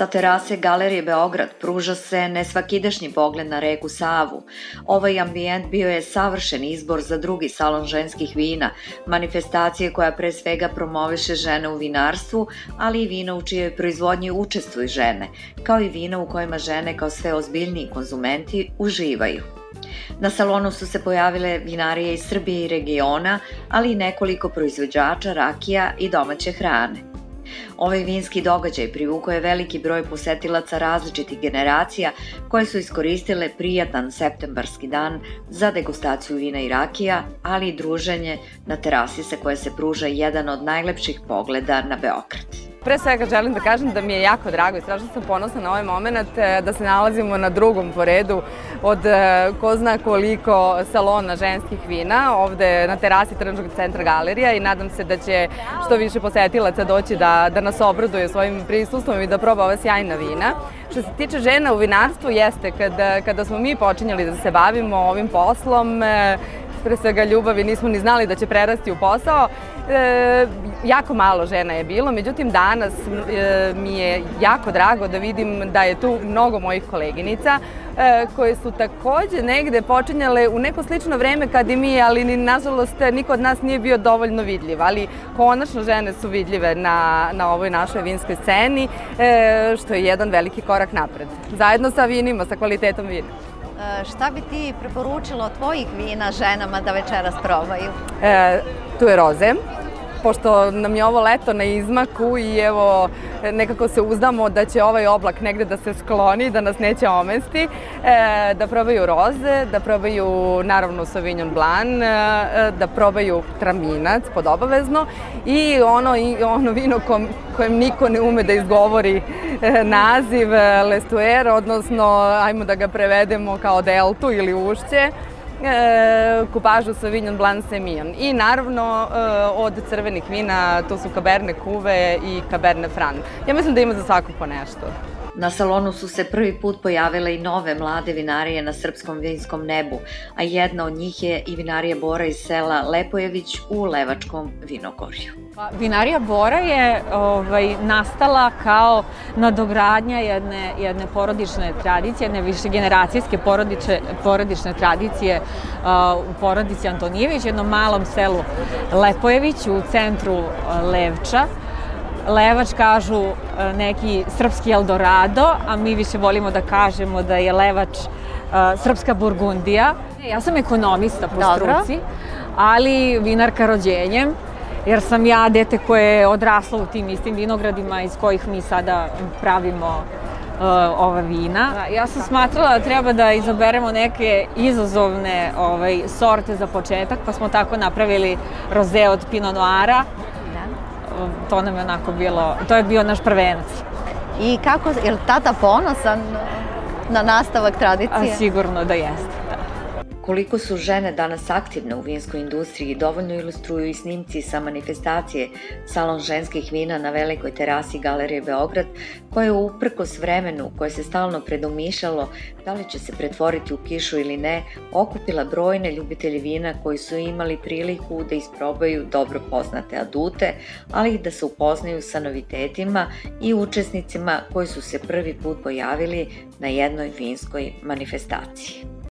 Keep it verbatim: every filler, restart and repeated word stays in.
Sa terase Galerije Beograd pruža se nesvakidašnji pogled na reku Savu. Ovaj ambijent bio je savršen izbor za drugi salon ženskih vina, manifestacije koja pre svega promoviše žene u vinarstvu, ali i vina u čijoj proizvodnji učestvuju žene, kao i vina u kojima žene kao sve ozbiljniji konzumenti uživaju. Na salonu su se pojavile vinarije iz Srbije i regiona, ali i nekoliko proizvođača rakija i domaće hrane. Ovaj vinski događaj privukao je veliki broj posetilaca različitih generacija koje su iskoristile prijatan septembarski dan za degustaciju vina i rakija, ali i druženje na terasi sa koje se pruža jedan od najlepših pogleda na Beograd. Pre svega želim da kažem da mi je jako drago i strašno sam ponosna na ovaj moment da se nalazimo na drugom po redu od ko zna koliko salona ženskih vina ovde na terasi Tržnog centra Galerija i nadam se da će što više posetilaca doći da, da nas obraduje svojim prisustvom i da proba ova sjajna vina. Što se tiče žena u vinarstvu jeste kada, kada smo mi počinjali da se bavimo ovim poslom, pre svega ljubavi, nismo ni znali da će prerasti u posao. E, jako malo žena je bilo, međutim danas e, mi je jako drago da vidim da je tu mnogo mojih koleginica e, koje su takođe negde počinjale u neko slično vreme kad i mi, ali ni, nažalost niko od nas nije bio dovoljno vidljiv, ali konačno žene su vidljive na, na ovoj našoj vinskoj sceni, e, što je jedan veliki korak napred. Zajedno sa vinima, sa kvalitetom vina. Šta bi ti preporučila od tvojih vina ženama da večeras probaju? E, tu je roze, pošto nam je ovo leto na izmaku i evo nekako se uzdamo da će ovaj oblak negde da se skloni, da nas neće omesti, e, da probaju roze, da probaju naravno Sauvignon Blanc, e, da probaju traminac pod obavezno i ono, i ono vino kom, kojem niko ne ume da izgovori e, naziv Lestuer, odnosno ajmo da ga prevedemo kao deltu ili ušće. E, kupažu Sauvignon Blanc Semillon. I naravno e, od crvenih vina to su Cabernet Cuvée i Cabernet Franc. Ja mislim da ima za svaku po nešto. Na salonu su se prvi put pojavile i nove mlade vinarije na srpskom vinskom nebu, a jedna od njih je i vinarija Bora iz sela Lepojević u Levačkom vinogorju. Vinarija Bora je ovaj, nastala kao nadogradnja jedne, jedne porodične tradicije, jedne višegeneracijske porodične, porodične tradicije uh, u porodici Antonijević, jednom malom selu Lepojević u centru uh, Levča. Levač kažu neki srpski Eldorado, a mi više volimo da kažemo da je Levač uh, srpska Burgundija. Ja sam ekonomista po struci, ali vinarka rođenjem, jer sam ja dete koje je odraslo u tim istim vinogradima iz kojih mi sada pravimo uh, ova vina. Ja sam smatrala da treba da izaberemo neke izazovne ovaj, sorte za početak, pa smo tako napravili roze od Pinot Noira. To nam je onako bilo, to je bio naš prvenac. I kako, je li tata ponosan na nastavak tradicije? A, sigurno da jeste. Koliko su žene danas aktivne u vinskoj industriji dovoljno ilustruju i snimci sa manifestacije Salon ženskih vina na velikoj terasi Galerije Beograd, koja je uprkos vremenu koje se stalno predomišljalo da li će se pretvoriti u kišu ili ne, okupila brojne ljubitelji vina koji su imali priliku da isprobaju dobro poznate adute, ali i da se upoznaju sa novitetima i učesnicima koji su se prvi put pojavili na jednoj vinskoj manifestaciji.